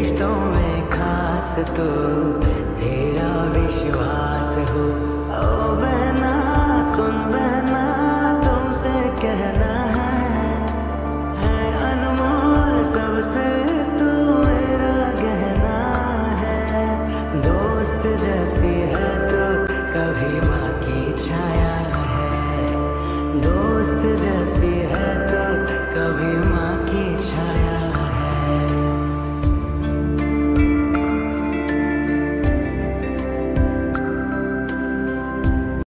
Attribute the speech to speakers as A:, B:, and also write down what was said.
A: रिश्तों में खास तो तेरा विश्वास हो। ओ बहना सुन बहना तुमसे कहना है अनमोल सबसे तू मेरा गहना है। दोस्त जैसी है तो कभी माँ की छाया है, दोस्त जैसी है तो कभी माँ की छाया।